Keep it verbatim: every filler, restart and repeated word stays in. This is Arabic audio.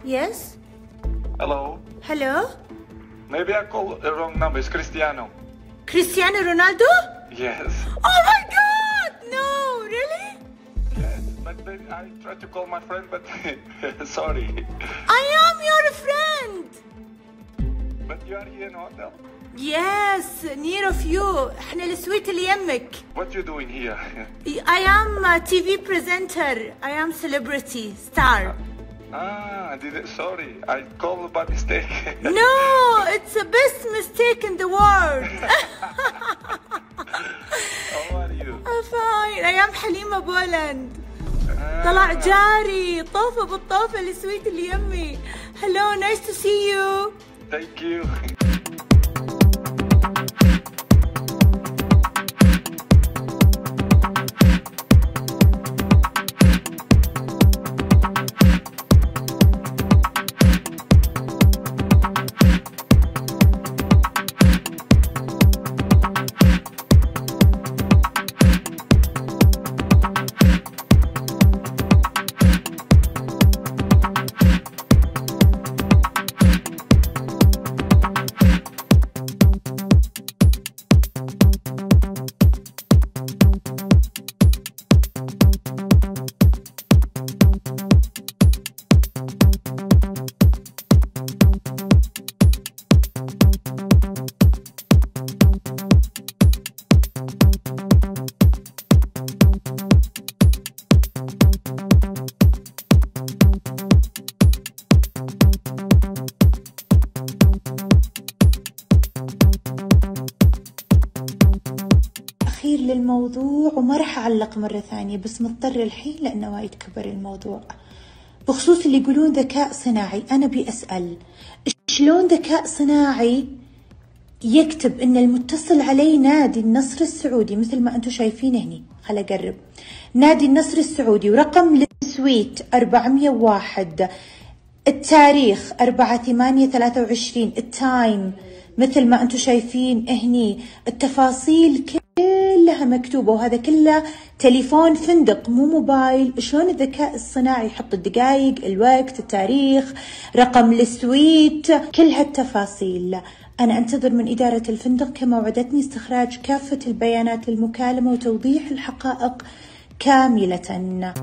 Yes? Hello? Hello? Maybe I called the wrong number. It's Cristiano. Cristiano Ronaldo? Yes. Oh my god! No, really? Yes, but then I tried to call my friend, but sorry. I am your friend! But you are here in a hotel? Yes, near of you. احنا السويت اللي يمك. What you doing here? I am a T V presenter. I am celebrity, star. Ah, did it, sorry. I called by mistake. No, it's the best mistake in the world. How are you? I'm fine. I am حليمة بولند. طلع جاري طوفة بالطوفة السويت اللي يمي. Hello, nice to see you. Thank you. أخير للموضوع وما راح أعلق مرة ثانية، بس مضطر الحين لأنه وايد كبر الموضوع. بخصوص اللي يقولون ذكاء صناعي، أنا بأسأل شلون ذكاء صناعي يكتب إن المتصل عليه نادي النصر السعودي مثل ما أنتم شايفين هني. خل أقرب، نادي النصر السعودي ورقم السويت أربعمية وواحد، التاريخ أربعة ثمانية ثلاثة وعشرين، التايم مثل ما أنتم شايفين هني، التفاصيل كلها مكتوبة، وهذا كله تليفون فندق مو موبايل. شلون الذكاء الصناعي يحط الدقائق، الوقت، التاريخ، رقم السويت، كل هالتفاصيل. أنا أنتظر من إدارة الفندق كما وعدتني استخراج كافة البيانات للمكالمة وتوضيح الحقائق كاملة.